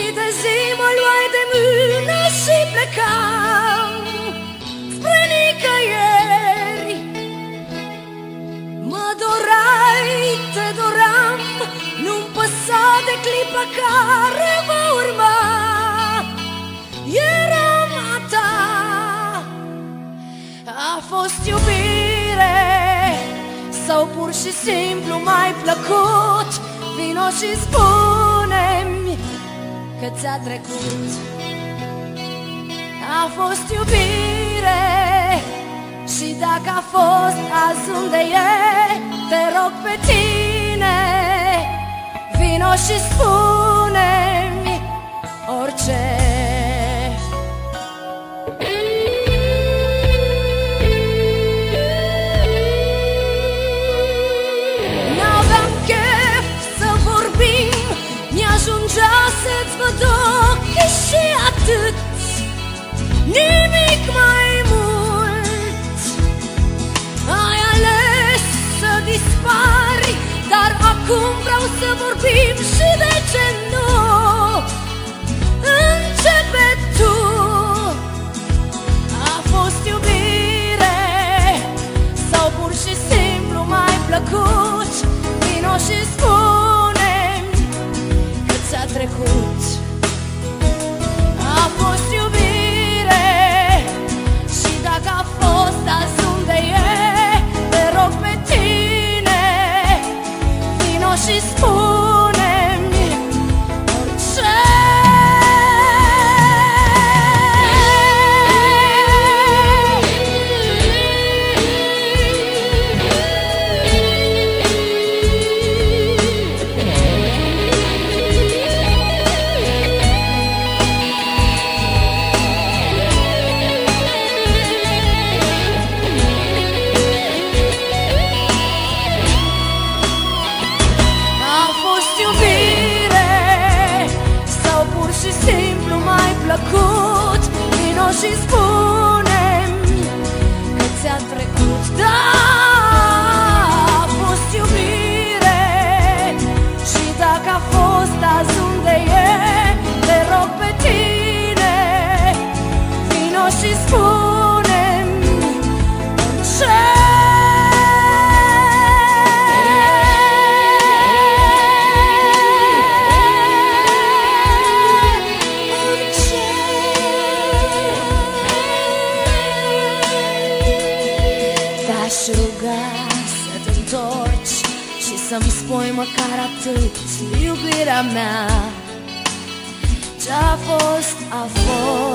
de zi mă luai de mână și plecam spre nicăieri. Mă dorai, te doram, nu-mi păsa de clipa care va urma. Eram a ta. A fost iubire sau pur și simplu m-ai plăcut? Vino și spune-mi că ți-a trecut. A fost iubire și dacă a fost, azi unde e? Te rog pe tine, vino și spune-mi orice. Mi-ajungea să-ți văd ochii și atât, nimic mai mult. Ai ales să dispari, dar acum vreau să vorbim și de ce nu începe tu. A fost iubire sau pur și simplu m-ai plăcut? Vino și spune-mi că ți-a trecut. A fost iubire și dacă a fost, azi unde e? Te rog pe tine, vino și spune-mi orice. Vino și spune-mi că ți-a trecut. Da, a fost iubire și dacă a fost, azi unde e? Te rog pe tine, vino și spune-mi orice. Te-aș ruga să te întorci și să-mi spui măcar atât, iubirea mea. Ce-a fost, a fost.